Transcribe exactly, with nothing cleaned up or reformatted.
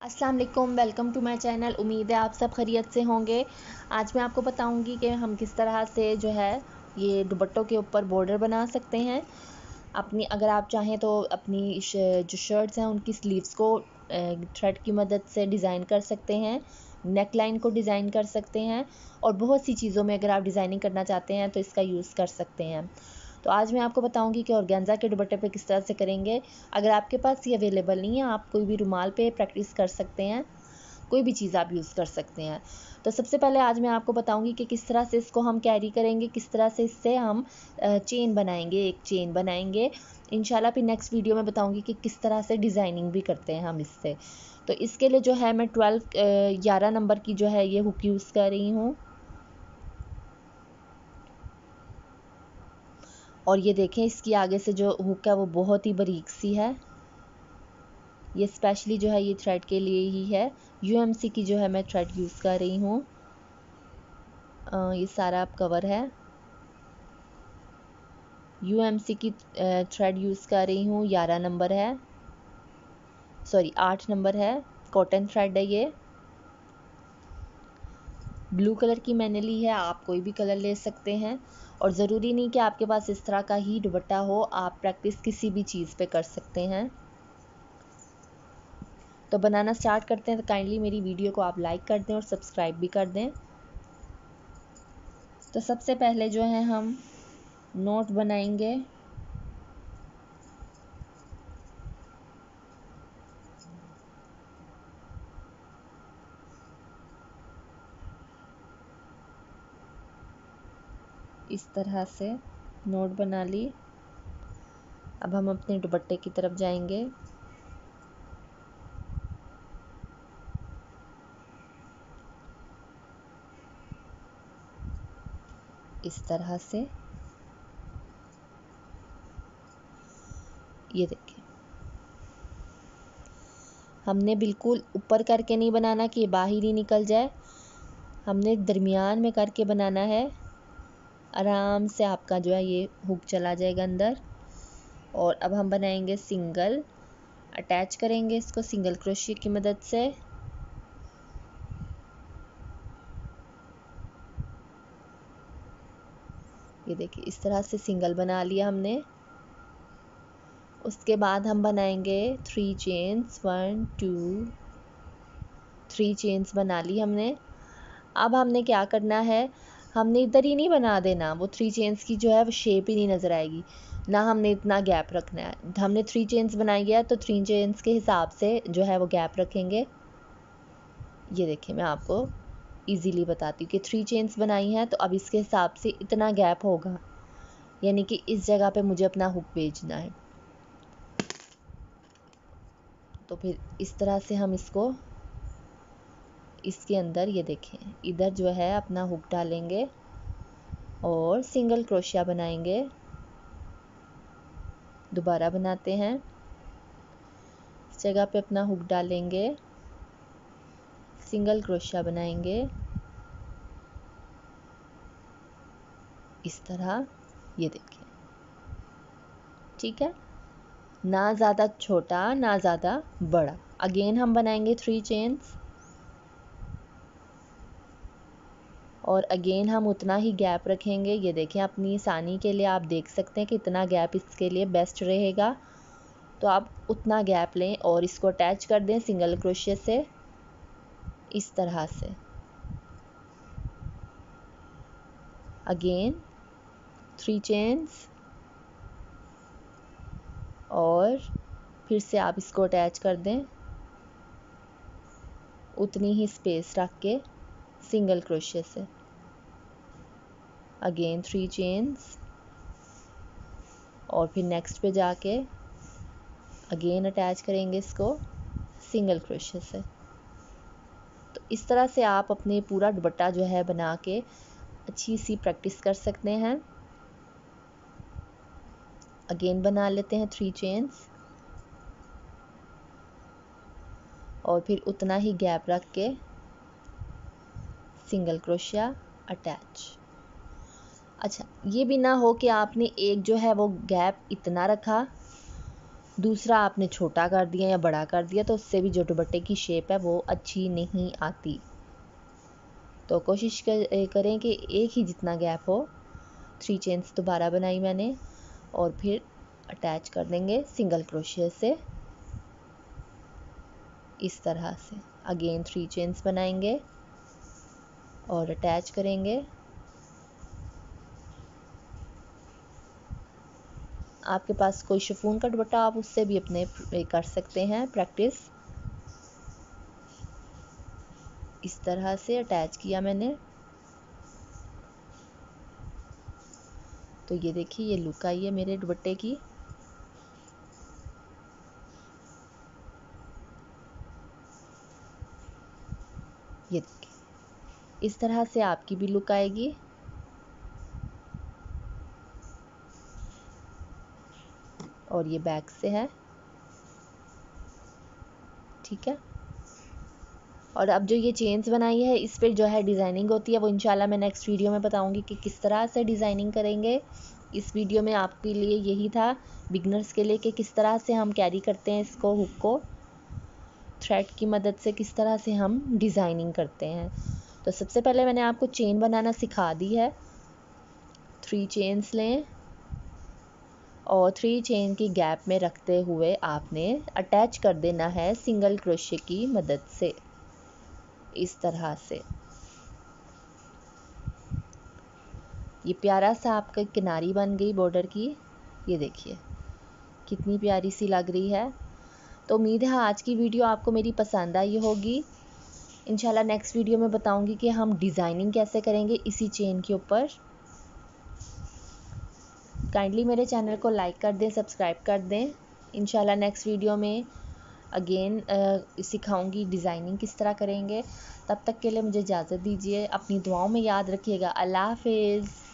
अस्सलाम वालेकुम, welcome to my channel. उम्मीद है आप सब खैरियत से होंगे। आज मैं आपको बताऊंगी कि हम किस तरह से जो है ये दुपट्टों के ऊपर बॉर्डर बना सकते हैं। अपनी अगर आप चाहें तो अपनी जो शर्ट्स हैं उनकी स्लीव्स को थ्रेड की मदद से डिज़ाइन कर सकते हैं, नेक लाइन को डिज़ाइन कर सकते हैं और बहुत सी चीज़ों में अगर आप डिज़ाइनिंग करना चाहते हैं तो इसका यूज़ कर सकते हैं। तो आज मैं आपको बताऊंगी कि ऑर्गेन्जा के दुपट्टे पे किस तरह से करेंगे। अगर आपके पास ये अवेलेबल नहीं है, आप कोई भी रुमाल पे प्रैक्टिस कर सकते हैं, कोई भी चीज़ आप यूज़ कर सकते हैं। तो सबसे पहले आज मैं आपको बताऊंगी कि किस तरह से इसको हम कैरी करेंगे, किस तरह से इससे हम चेन बनाएंगे, एक चेन बनाएंगे इंशाल्लाह। फिर नेक्स्ट वीडियो में बताऊंगी कि किस तरह से डिज़ाइनिंग भी करते हैं हम इससे। तो इसके लिए जो है मैं ट्वेल्व ग्यारह नंबर की जो है ये हुक यूज़ कर रही हूँ। और ये देखें, इसकी आगे से जो हुक है वो बहुत ही बारीक सी है। ये स्पेशली जो है ये थ्रेड के लिए ही है। यूएमसी की जो है मैं थ्रेड यूज़ कर रही हूँ। ये सारा आप कवर है, यूएमसी की थ्रेड यूज़ कर रही हूँ। ग्यारह नंबर है, सॉरी आठ नंबर है, कॉटन थ्रेड है ये। ब्लू कलर की मैंने ली है, आप कोई भी कलर ले सकते हैं और ज़रूरी नहीं कि आपके पास इस तरह का ही दुपट्टा हो, आप प्रैक्टिस किसी भी चीज़ पे कर सकते हैं। तो बनाना स्टार्ट करते हैं। तो काइंडली मेरी वीडियो को आप लाइक कर दें और सब्सक्राइब भी कर दें। तो सबसे पहले जो है हम नोट बनाएंगे। इस तरह से नोट बना ली। अब हम अपने दुपट्टे की तरफ जाएंगे। इस तरह से ये देखिए, हमने बिल्कुल ऊपर करके नहीं बनाना कि बाहर ही निकल जाए, हमने दरमियान में करके बनाना है। आराम से आपका जो है ये हुक चला जाएगा अंदर। और अब हम बनाएंगे सिंगल, अटैच करेंगे इसको सिंगल क्रोशिया की मदद से। ये देखिए, इस तरह से सिंगल बना लिया हमने। उसके बाद हम बनाएंगे three chains, one two three chains बना ली हमने। अब हमने क्या करना है, हमने इधर ही नहीं बना देना, वो थ्री चेन्स की जो है वो शेप ही नहीं नज़र आएगी, ना हमने इतना गैप रखना है। हमने थ्री चेन्स बनाई है तो थ्री चेन्स के हिसाब से जो है वो गैप रखेंगे। ये देखिए, मैं आपको इजीली बताती हूँ कि थ्री चेन्स बनाई हैं तो अब इसके हिसाब से इतना गैप होगा, यानी कि इस जगह पे मुझे अपना हुक भेजना है। तो फिर इस तरह से हम इसको इसके अंदर ये देखें, इधर जो है अपना हुक डालेंगे और सिंगल क्रोशिया बनाएंगे। दोबारा बनाते हैं, इस जगह पे अपना हुक डालेंगे, सिंगल क्रोशिया बनाएंगे इस तरह। ये देखिए, ठीक है, ना ज़्यादा छोटा ना ज़्यादा बड़ा। अगेन हम बनाएंगे थ्री चेन्स और अगेन हम उतना ही गैप रखेंगे। ये देखें, अपनी आसानी के लिए आप देख सकते हैं कि इतना गैप इसके लिए बेस्ट रहेगा, तो आप उतना गैप लें और इसको अटैच कर दें सिंगल क्रोशिया से इस तरह से। अगेन थ्री चेन्स और फिर से आप इसको अटैच कर दें उतनी ही स्पेस रख के सिंगल क्रोशिया से। अगेन थ्री चेन्स और फिर नेक्स्ट पे जाके अगेन अटैच करेंगे इसको सिंगल क्रोशिया से। तो इस तरह से आप अपने पूरा दुपट्टा जो है बना के अच्छी सी प्रैक्टिस कर सकते हैं। अगेन बना लेते हैं थ्री चेन्स और फिर उतना ही गैप रख के सिंगल क्रोशिया अटैच। अच्छा, ये भी ना हो कि आपने एक जो है वो गैप इतना रखा दूसरा आपने छोटा कर दिया या बड़ा कर दिया तो उससे भी जो दुपट्टे की शेप है वो अच्छी नहीं आती। तो कोशिश कर, करें कि एक ही जितना गैप हो। थ्री चेन्स दोबारा बनाई मैंने और फिर अटैच कर देंगे सिंगल क्रोशिया से इस तरह से। अगेन थ्री चेन्स बनाएंगे और अटैच करेंगे। आपके पास कोई शिफॉन का दुपट्टा आप उससे भी अपने कर सकते हैं प्रैक्टिस। इस तरह से अटैच किया मैंने। तो ये देखिए ये लुक आई है मेरे दुपट्टे की। ये देखिए इस तरह से आपकी भी लुक आएगी। और ये बैक से है, ठीक है। और अब जो ये चेन्स बनाई है इस पर जो है डिज़ाइनिंग होती है वो इंशाल्लाह मैं नेक्स्ट वीडियो में बताऊंगी कि किस तरह से डिज़ाइनिंग करेंगे। इस वीडियो में आपके लिए यही था, बिगनर्स के लिए, कि किस तरह से हम कैरी करते हैं इसको, हुक को थ्रेड की मदद से किस तरह से हम डिज़ाइनिंग करते हैं। तो सबसे पहले मैंने आपको चेन बनाना सिखा दी है। थ्री चेन्स लें और थ्री चेन की गैप में रखते हुए आपने अटैच कर देना है सिंगल क्रोशे की मदद से इस तरह से। ये प्यारा सा आपका किनारी बन गई बॉर्डर की। ये देखिए कितनी प्यारी सी लग रही है। तो उम्मीद है आज की वीडियो आपको मेरी पसंद आई होगी। इंशाल्लाह नेक्स्ट वीडियो में बताऊंगी कि हम डिज़ाइनिंग कैसे करेंगे इसी चेन के ऊपर। काइंडली मेरे चैनल को लाइक कर दें, सब्सक्राइब कर दें। इंशाल्लाह नेक्स्ट वीडियो में अगेन सिखाऊंगी डिज़ाइनिंग किस तरह करेंगे। तब तक के लिए मुझे इजाज़त दीजिए। अपनी दुआओं में याद रखिएगा। अल्लाह हाफिज़।